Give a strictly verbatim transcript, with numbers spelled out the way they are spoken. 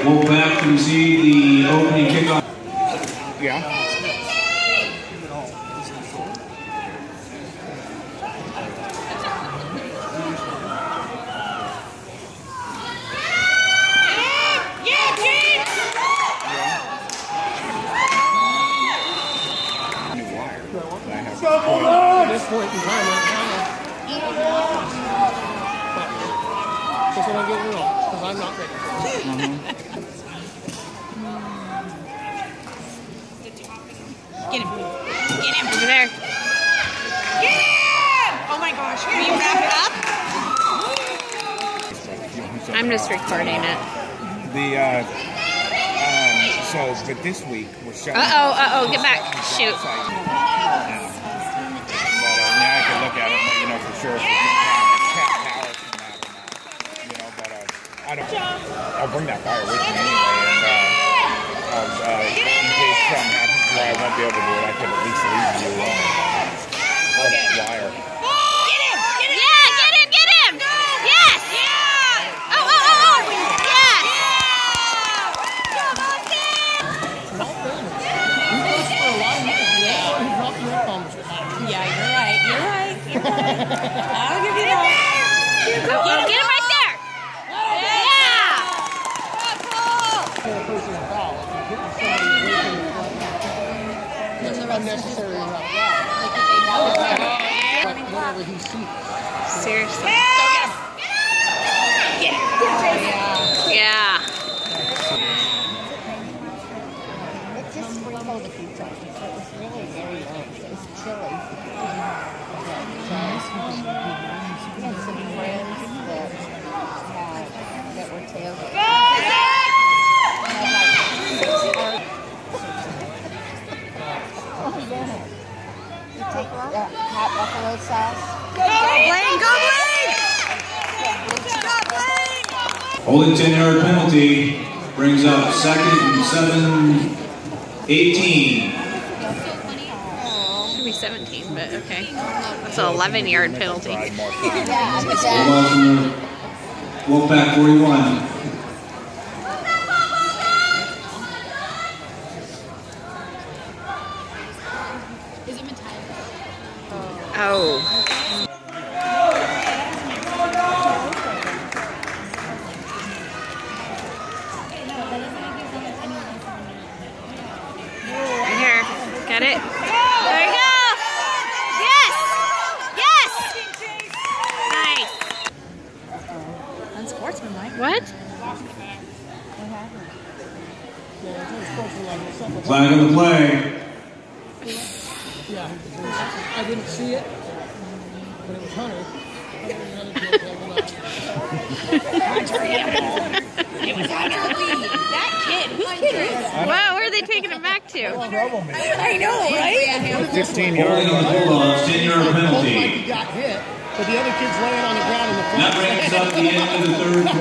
Wolfpack to receive the opening kickoff. Yeah. At this point in time, right now, just want to get real, because I'm not ready for it. Mm-hmm. Get him. Get him. Over there. Get him! Oh my gosh, can you wrap it up? I'm just recording it. The, uh, um, so, but this week, we're showing... Uh-oh, uh-oh, get back. Shoot. Look at it, but, you know, for sure if we can cap power from that or not, you know, but uh, I don't, I'll bring that fire with me anyway, and uh, I'll, uh, in case something happens where I won't be able to do it, I could at least leave you uh, all that wire. Get him! Get him! Yeah, get him! Get him! Yes! Yeah! Oh, oh, oh, oh! Yes! Yeah, you're right. You're right. You're right. I'll give you that. Oh, oh, get him right there. Yeah. Seriously. Yeah. Yeah. It just sprinkled a few times, so it was really very nice. It was chilly. We had some friends that, uh, that were tailgating. Oh, yeah. You take uh, hot buffalo sauce. Go, Blaine! Go, Blaine! Holding ten-yard penalty brings up second and seven, eighteen. Should be seventeen, but okay. That's an eleven-yard penalty. Yeah, Ball from the Wolfpack forty-one. Oh. Right here. Get it? There you go! Yes! Yes! Nice. Unsportsmanlike. What? Flag on the play. Yeah, I didn't see it, but it was Hunter. It was Hunter Lee. That kid. Whose kid is that? Wow, where are they taking him back to? I know, right? fifteen Holding on the Bulldogs, ten-yard penalty. He got hit, but the other kid's laying on the ground in the front. That brings up the end of the third quarter.